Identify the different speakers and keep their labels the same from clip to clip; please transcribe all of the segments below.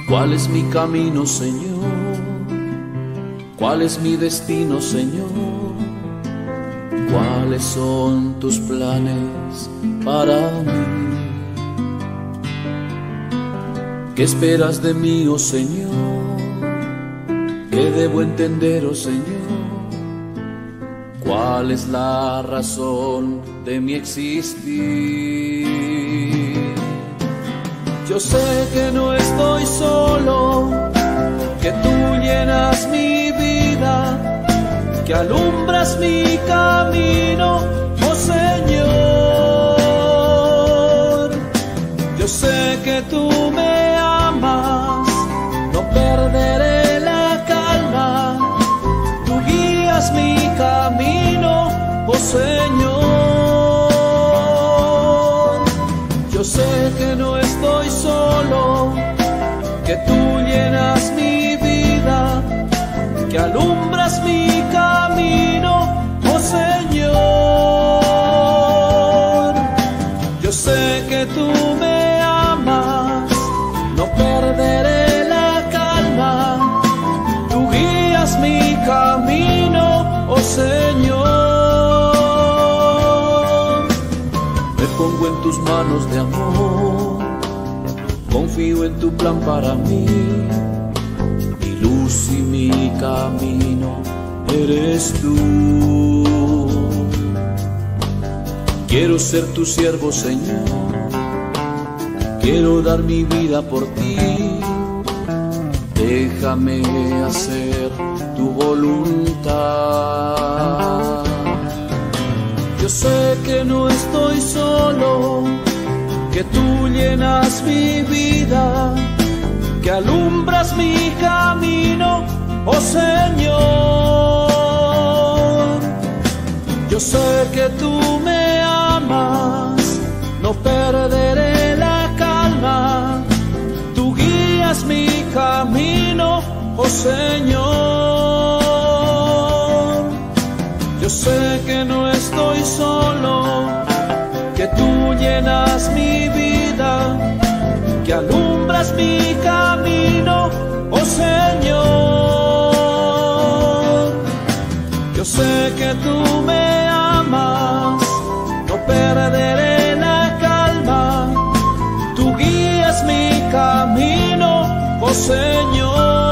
Speaker 1: ¿Cuál es mi camino, Señor? ¿Cuál es mi destino, Señor? ¿Cuáles son tus planes para mí? ¿Qué esperas de mí, oh Señor? ¿Qué debo entender, oh Señor? ¿Cuál es la razón de mi existir? Yo sé que no estoy solo, que tú llenas mi vida, que alumbras mi camino, oh Señor. Yo sé que tú me amas, no perderé la calma, tú guías mi camino, oh Señor. Yo sé que no estoy solo, que tú llenas mi vida, que alumbras mi camino, oh Señor. Yo sé que tú me amas, no perderé la calma, tú guías mi camino, oh Señor. Me pongo en tus manos de amor, confío en tu plan para mí. Mi luz y mi camino eres tú. Quiero ser tu siervo, Señor, quiero dar mi vida por ti. Déjame hacer tu voluntad. Yo sé que no estoy solo, que tú llenas mi vida, que alumbras mi camino, oh Señor. Yo sé que tú me amas, no perderé la calma, tú guías mi camino, oh Señor. Yo sé que no estoy solo, que tú llenas mi vida, que alumbras mi camino, oh Señor. Yo sé que tú me amas, no perderé la calma, tú guías mi camino, oh Señor.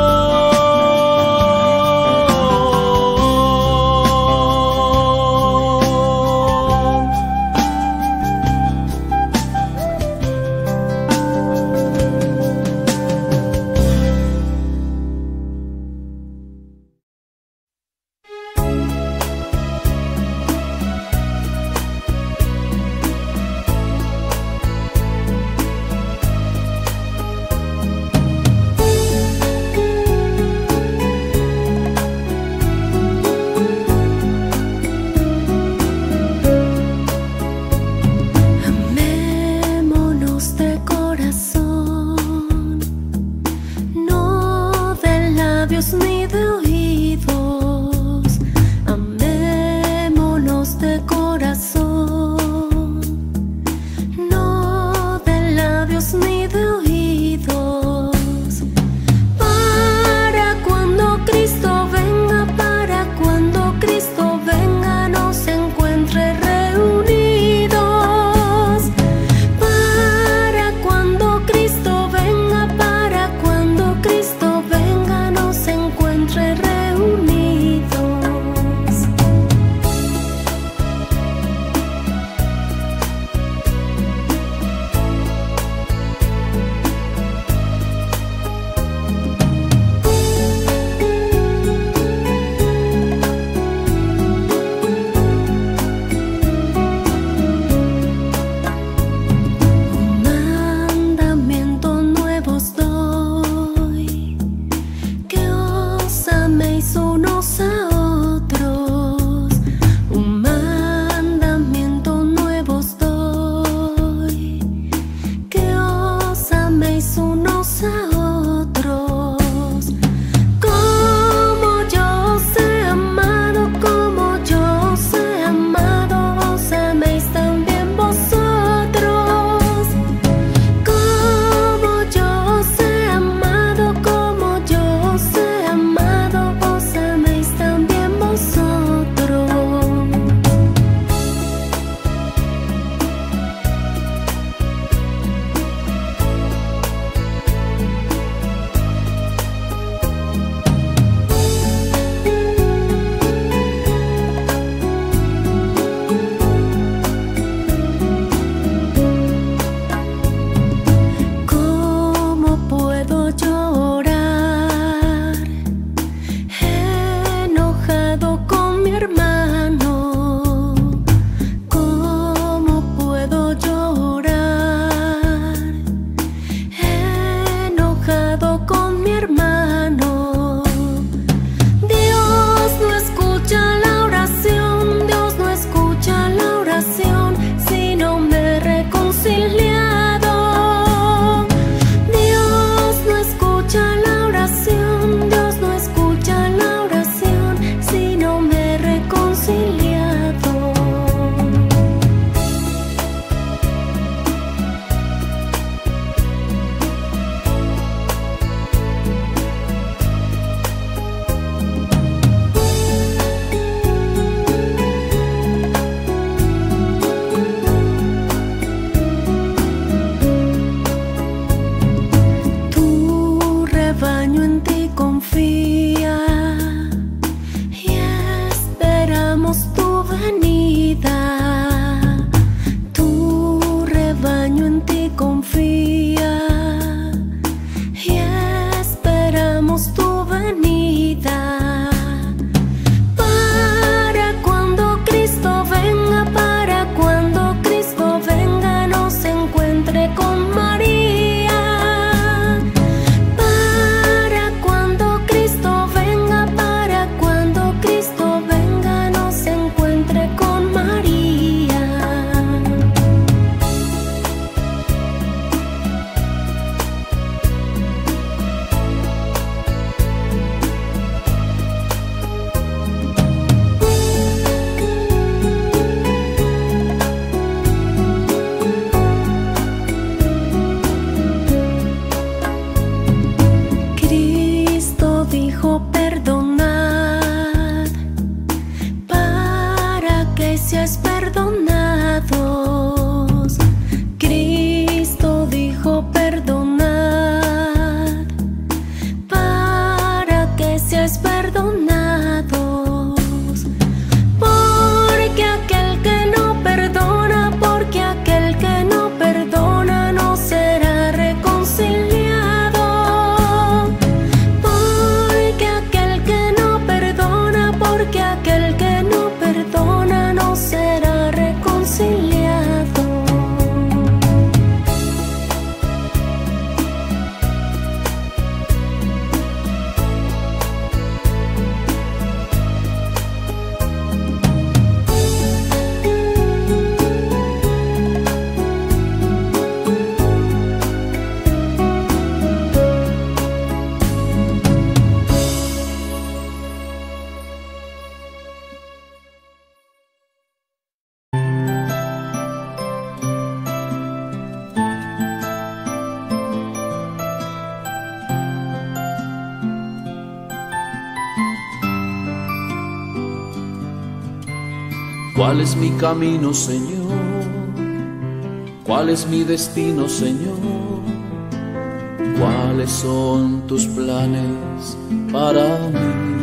Speaker 1: ¿Cuál es mi camino, Señor? ¿Cuál es mi destino, Señor? ¿Cuáles son tus planes para mí?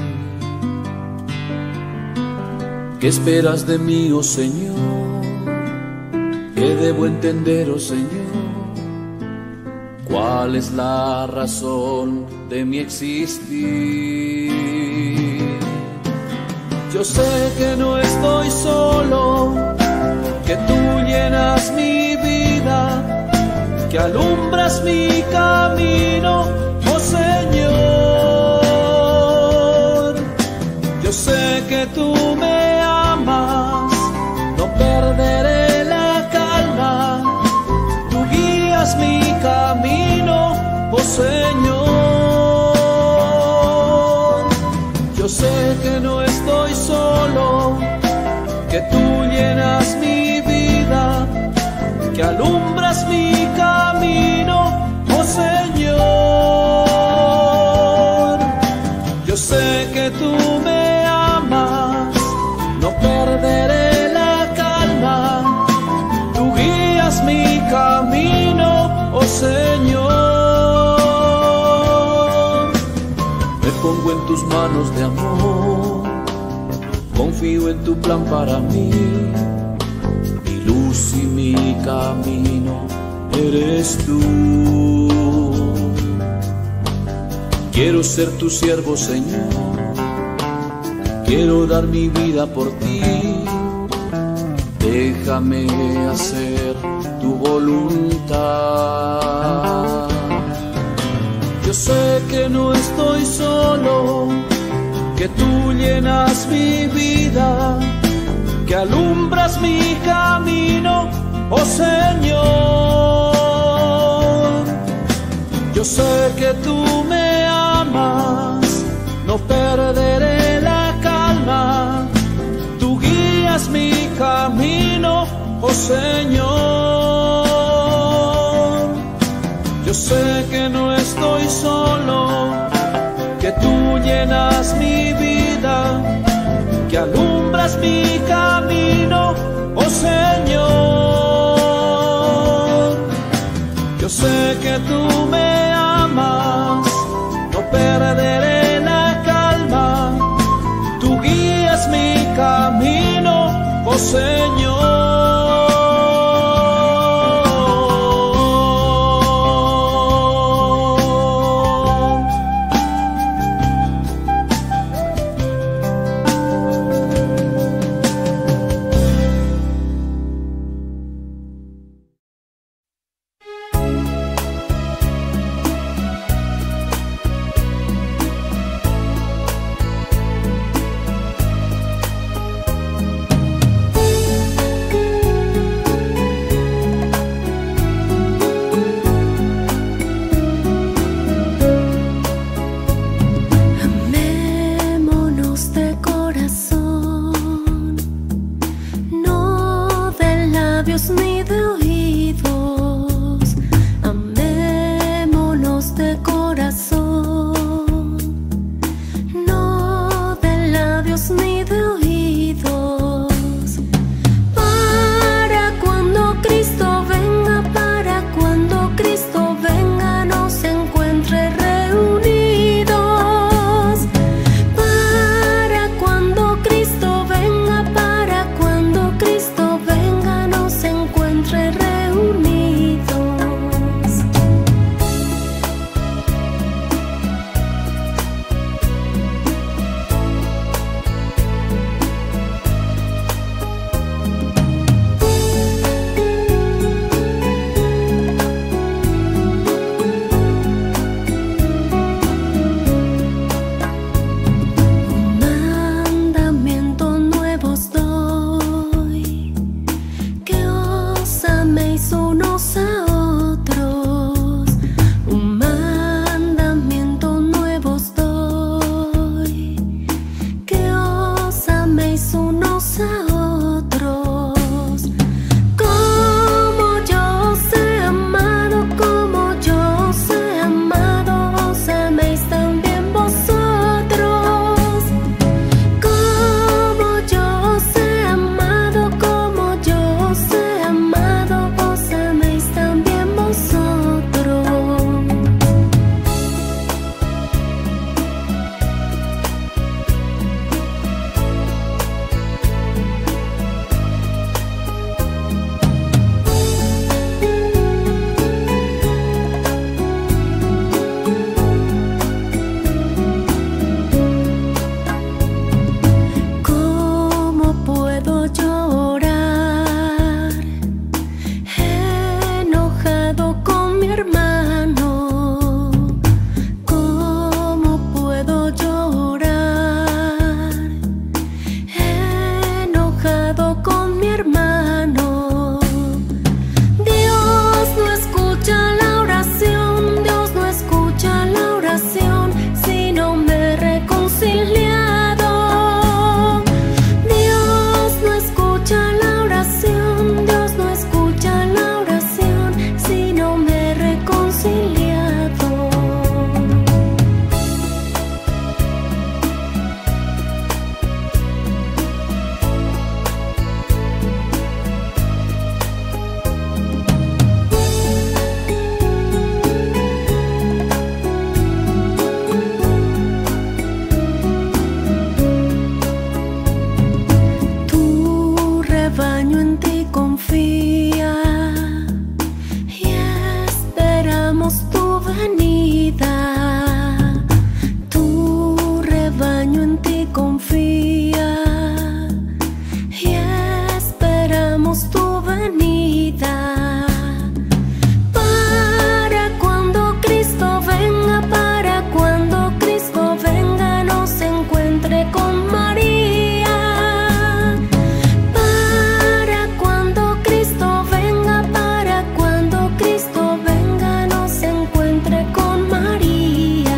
Speaker 1: ¿Qué esperas de mí, oh Señor? ¿Qué debo entender, oh Señor? ¿Cuál es la razón de mi existir? Yo sé que no estoy solo, que tú llenas mi vida, que alumbras mi camino, oh Señor. Yo sé que tú me amas, no perderé la calma, tú guías mi camino, oh Señor. Yo sé que no estoy solo, que tú llenas mi vida, que alumbras mi camino, oh Señor. Yo sé que tú me amas, no perderé la calma, tú guías mi camino, oh Señor. Me pongo en tus manos de amor, confío en tu plan para mí. Mi luz y mi camino eres tú. Quiero ser tu siervo, Señor, quiero dar mi vida por ti. Déjame hacer tu voluntad. Yo sé que no estoy solo, que tú llenas mi vida, que alumbras mi camino, oh Señor. Yo sé que tú me amas, no perderé la calma, tú guías mi camino, oh Señor. Yo sé que no estoy solo, que tú llenas mi vida, que alumbras mi camino, oh Señor. Yo sé que tú me amas, no perderé la calma, tú guías mi camino, oh Señor.
Speaker 2: hermano, ¿cómo puedo llorar? Enojado con mi hermano. Dios no escucha la oración, Dios no escucha la oración si no me he reconciliado. Dios no escucha la oración, Dios no escucha la oración si no me he reconciliado. Tu rebaño en ti confía y esperamos tu venida. Tu rebaño en ti confía y esperamos tu venida. Para cuando Cristo venga, para cuando Cristo venga, nos encuentre con María. Para cuando Cristo venga, para cuando Cristo venga, nos encuentre con María.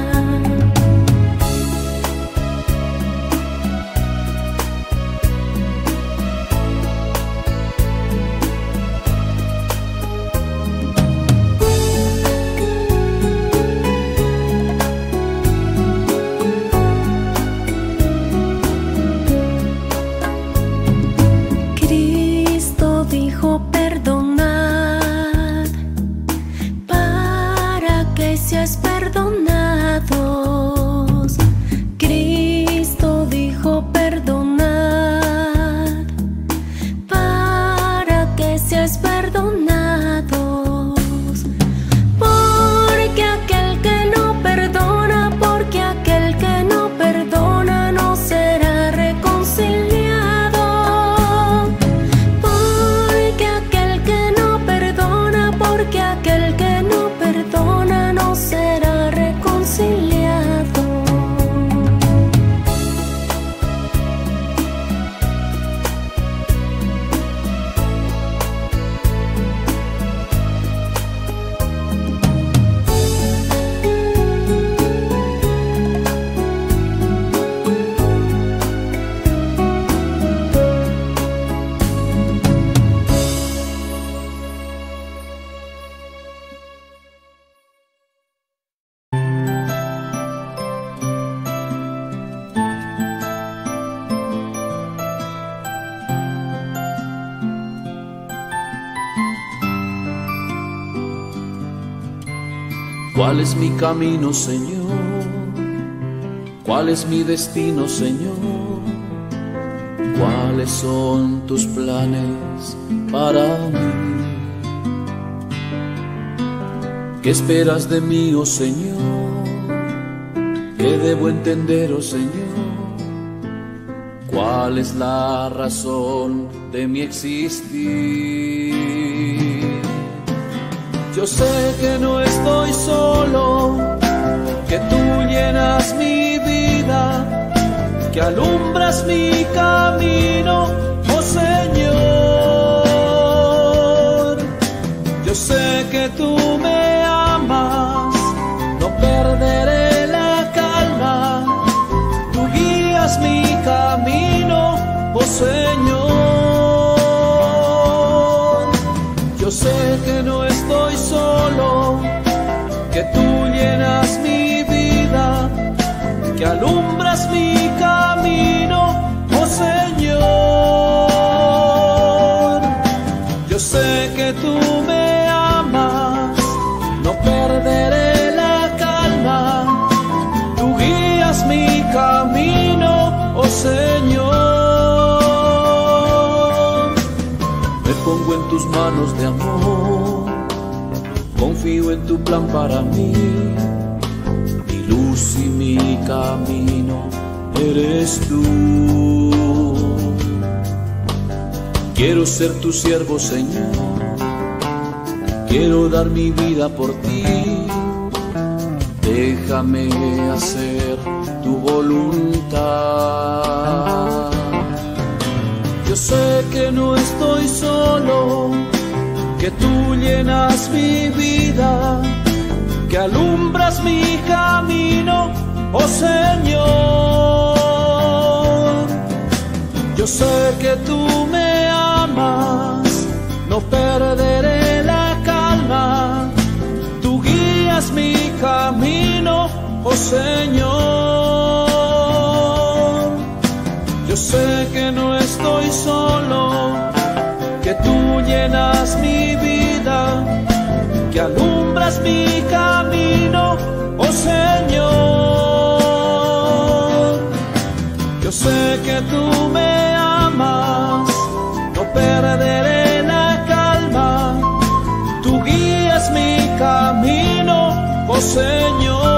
Speaker 2: Cristo dijo perdonad para que seas perdonados. Cristo dijo perdonad para que seas perdonados. Porque aquel que no perdona, porque aquel que no perdona no será reconciliado. Porque aquel que no perdona, porque aquel que no perdona no será reconciliado.
Speaker 1: ¿Cuál es mi camino, Señor? ¿Cuál es mi destino, Señor? ¿Cuáles son tus planes para mí? ¿Qué esperas de mí, oh Señor? ¿Qué debo entender, oh Señor? ¿Cuál es la razón de mi existir? Yo sé que no estoy solo, que tú llenas mi vida, que alumbras mi camino, oh Señor. Yo sé que tú me amas, no perderé la calma, tú guías mi camino, oh Señor. Yo sé que no estoy solo, que tú llenas mi vida, que alumbras mi camino, oh Señor. Yo sé que tú me amas, no perderé la calma, tú guías mi camino, oh Señor. Me pongo en tus manos de amor, confío en tu plan para mí, mi luz y mi camino eres tú. Quiero ser tu siervo, Señor, quiero dar mi vida por ti. Déjame hacer tu voluntad. Yo sé que no estoy solo, que tú llenas mi vida, que alumbras mi camino, oh Señor. Yo sé que tú me amas, no perderé la calma. Tú guías mi camino, oh Señor. Yo sé que no estoy solo, que tú llenas mi vida, que alumbras mi camino, oh Señor. Yo sé que tú me amas, no perderé la calma. Tú guías mi camino, oh Señor.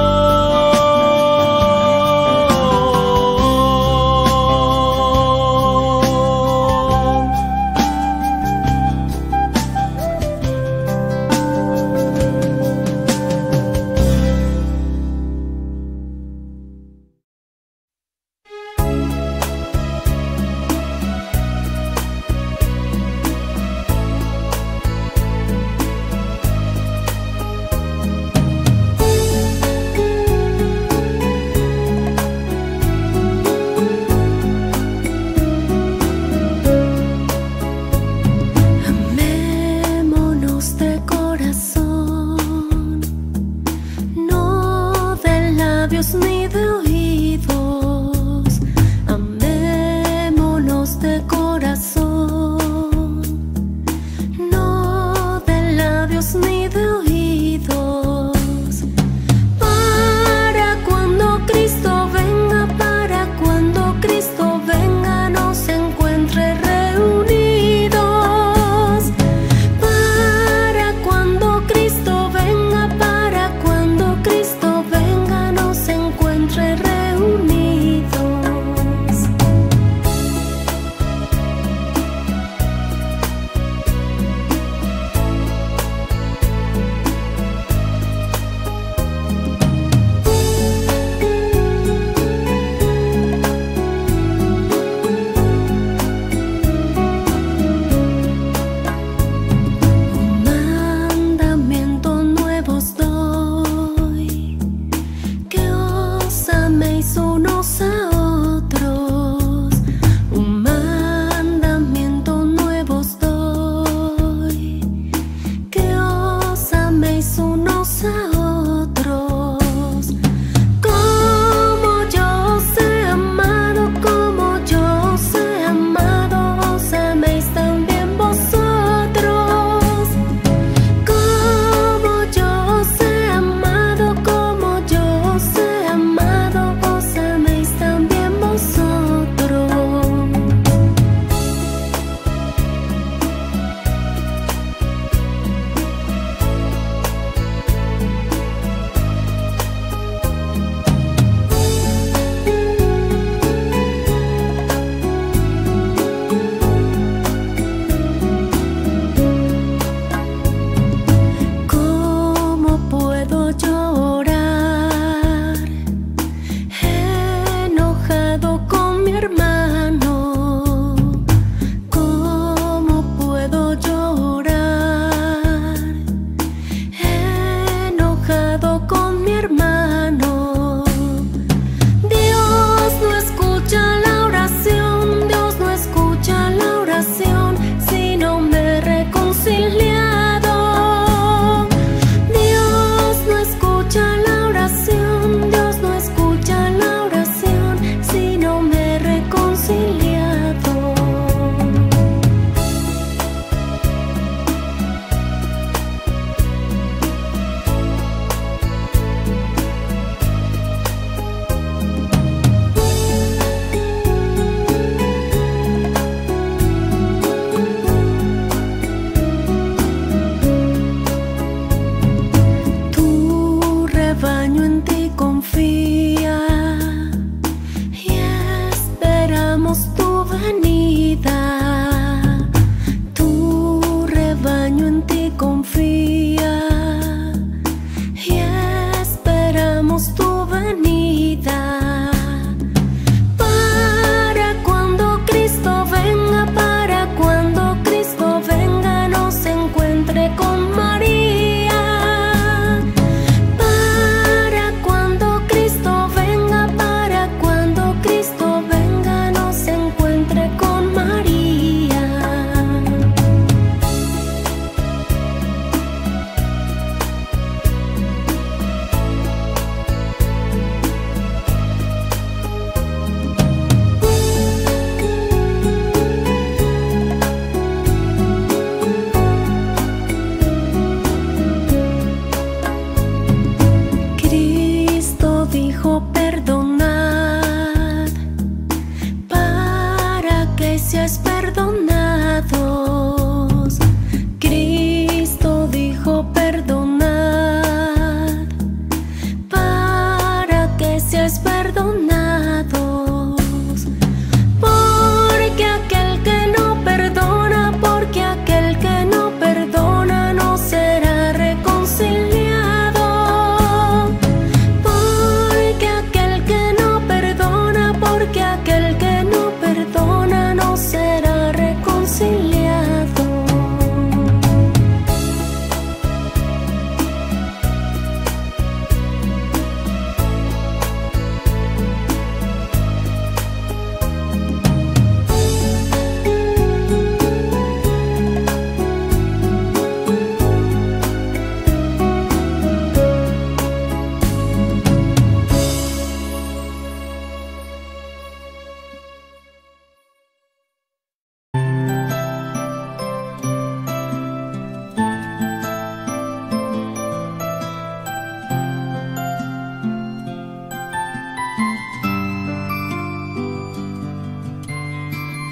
Speaker 2: Tu rebaño en ti confía.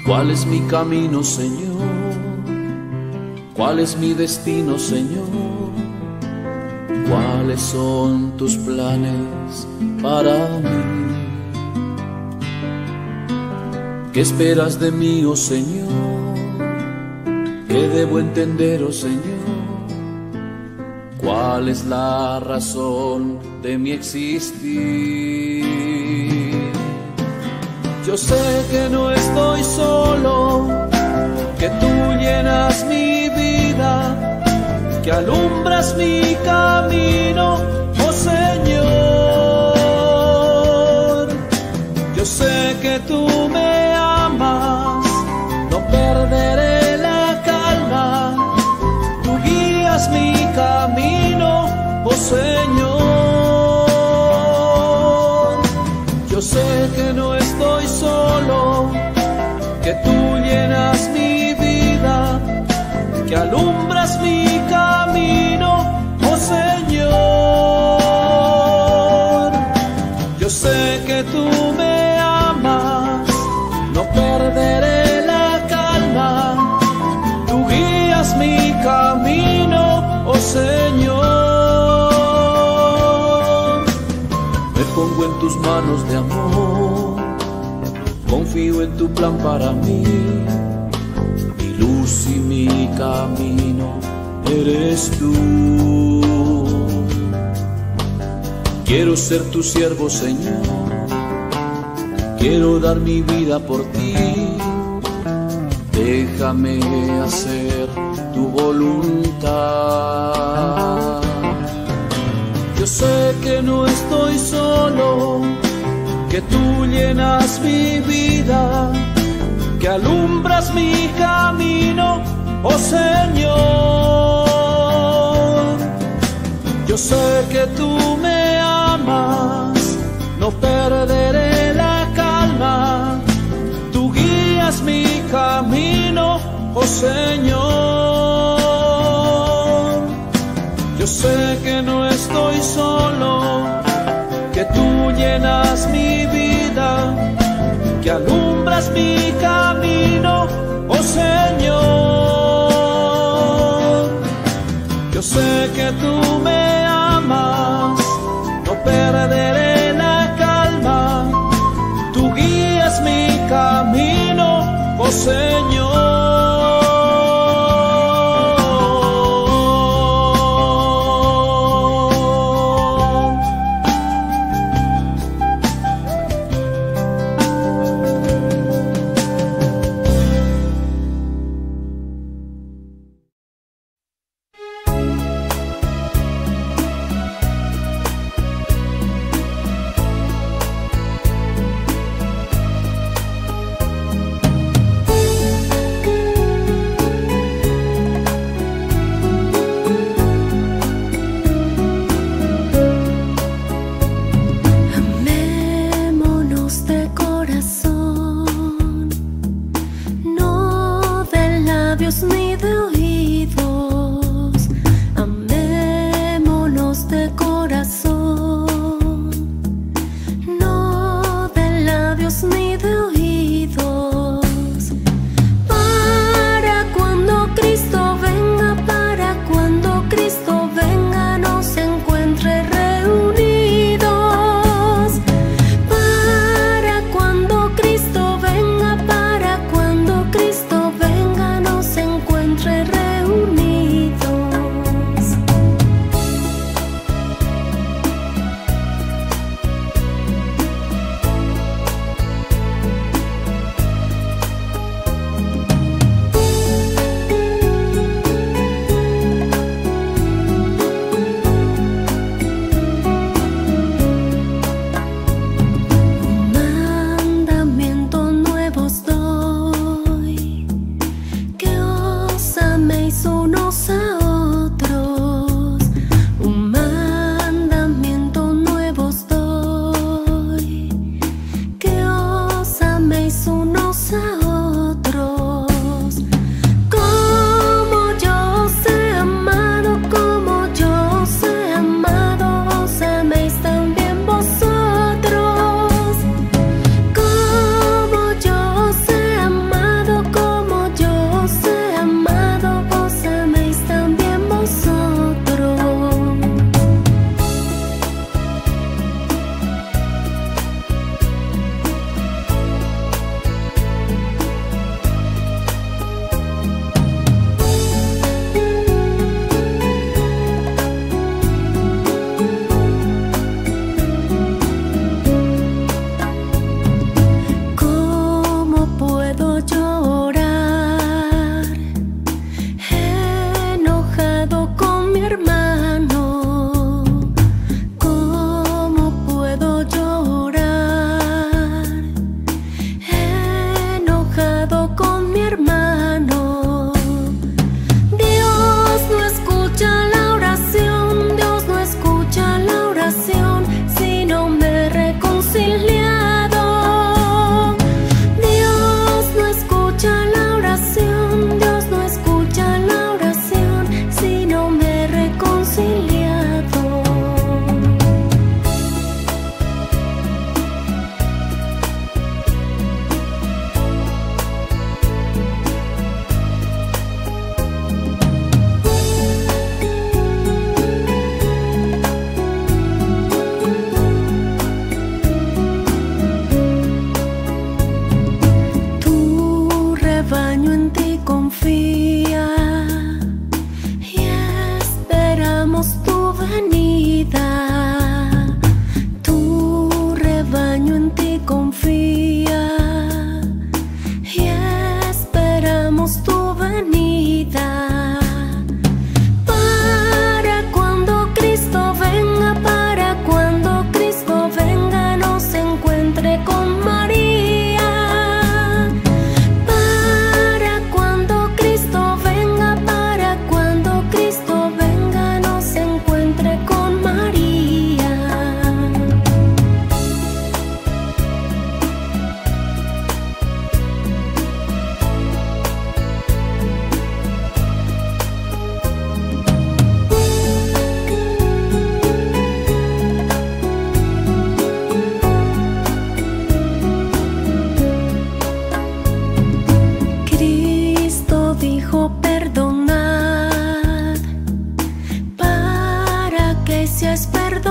Speaker 1: ¿Cuál es mi camino, Señor? ¿Cuál es mi destino, Señor? ¿Cuáles son tus planes para mí? ¿Qué esperas de mí, oh Señor? ¿Qué debo entender, oh Señor? ¿Cuál es la razón de mi existir? Yo sé que no estoy solo, que tú llenas mi vida, que alumbras mi camino, oh Señor. Yo sé que tú me amas, no perderé la calma, tú guías mi camino, oh Señor. Yo sé que no estoy solo, que tú llenas mi vida, que alumbras mi camino, oh Señor. Yo sé que tú me amas, no perderé la calma, tú guías mi camino, oh Señor. Me pongo en tus manos de amor, confío en tu plan para mí. Mi luz y mi camino eres tú. Quiero ser tu siervo, Señor, quiero dar mi vida por ti. Déjame hacer tu voluntad. Yo sé que no estoy solo, que tú llenas mi vida, que alumbras mi camino, oh Señor. Yo sé que tú me amas, no perderé la calma, tú guías mi camino, oh Señor. Yo sé que no estoy solo, que tú llenas mi vida, que alumbras mi camino, oh Señor. Yo sé que tú me amas, no perderé la calma, tú guías mi camino, oh Señor.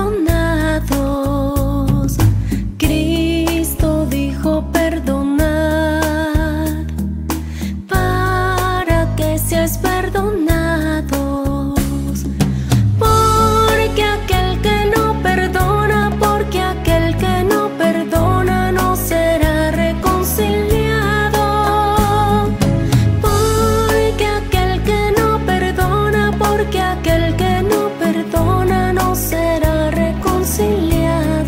Speaker 2: perdonados. Cristo dijo perdonad para que seáis perdonados. Porque aquel que no perdona, porque aquel que no perdona no será reconciliado. Porque aquel que no perdona, porque aquel que no perdona no será reconciliado.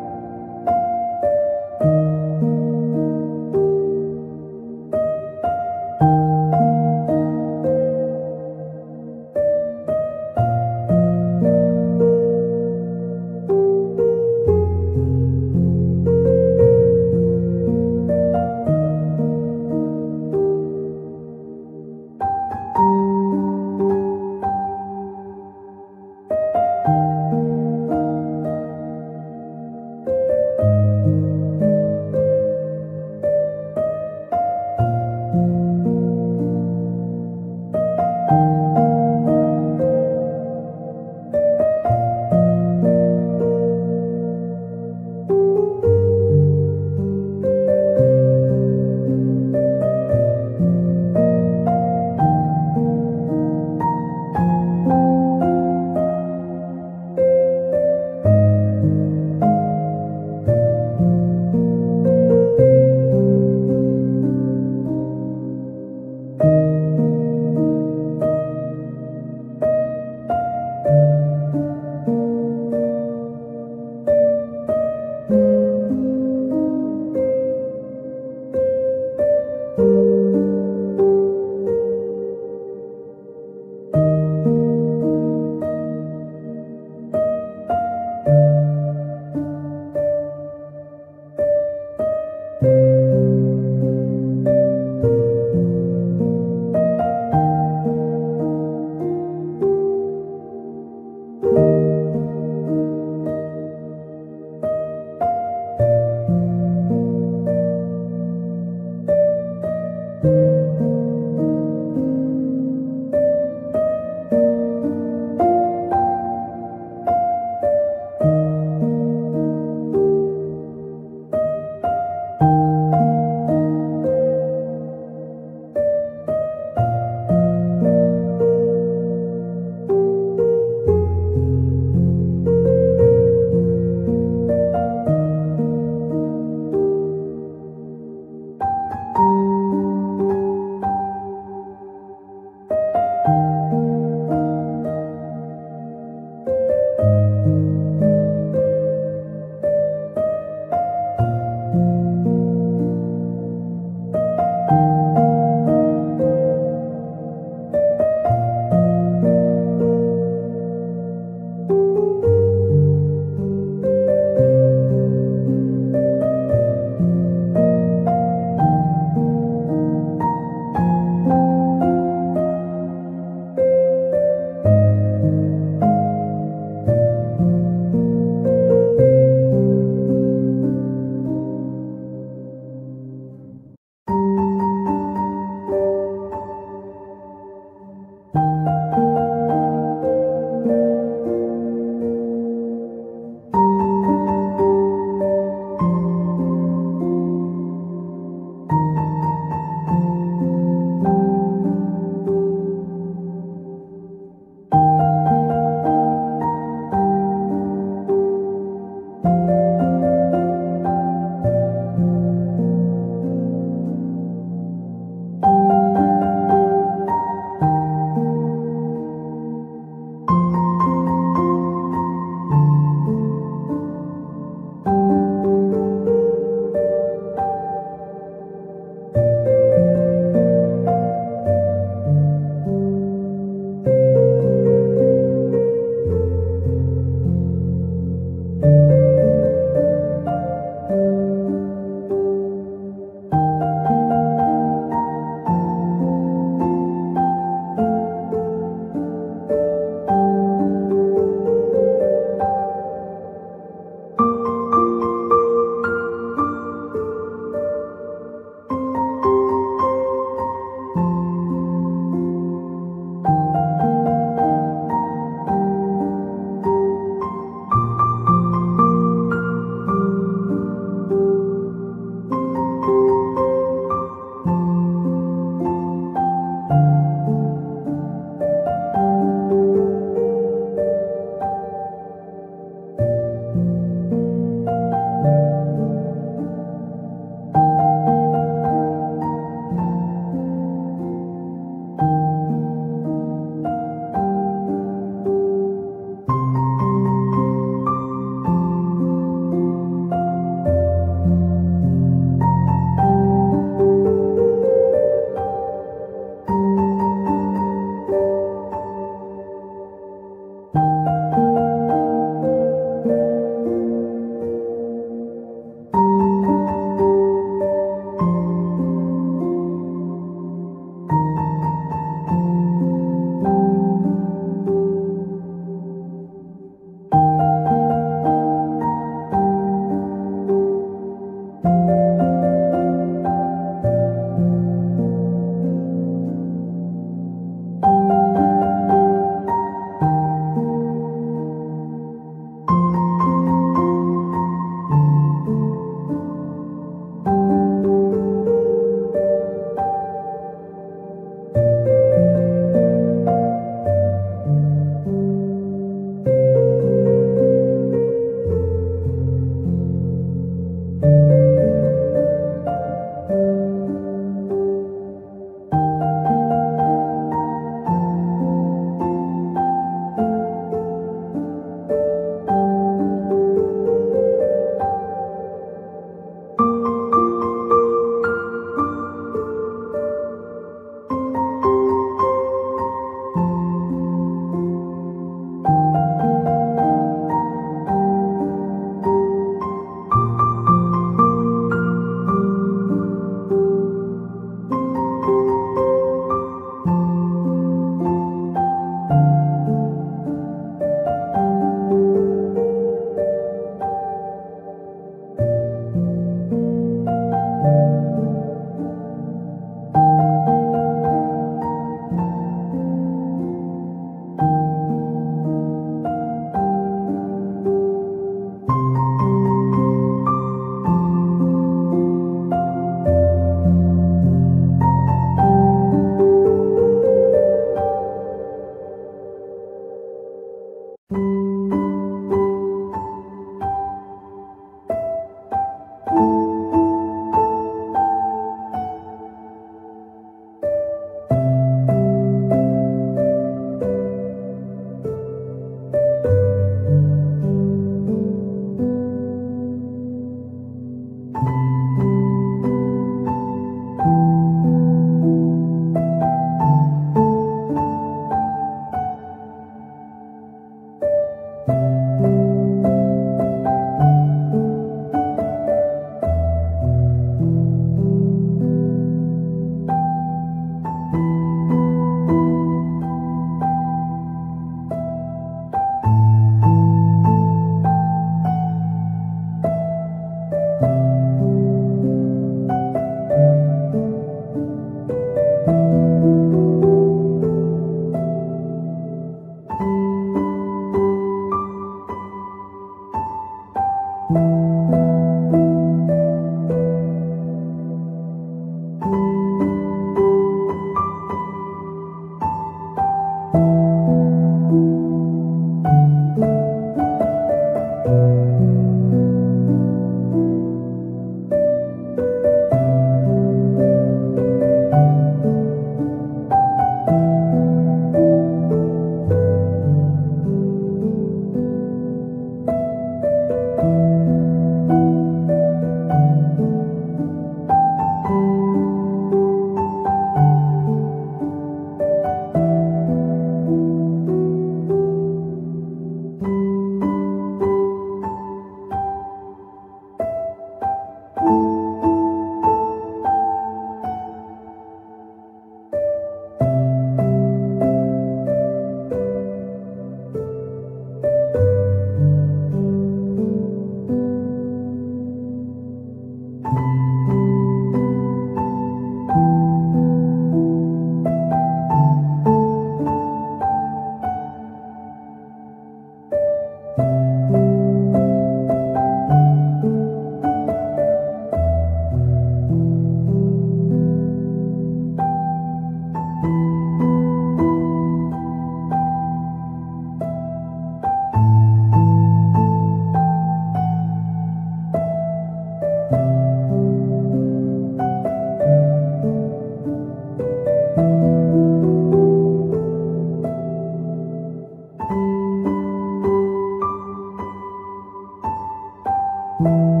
Speaker 2: you.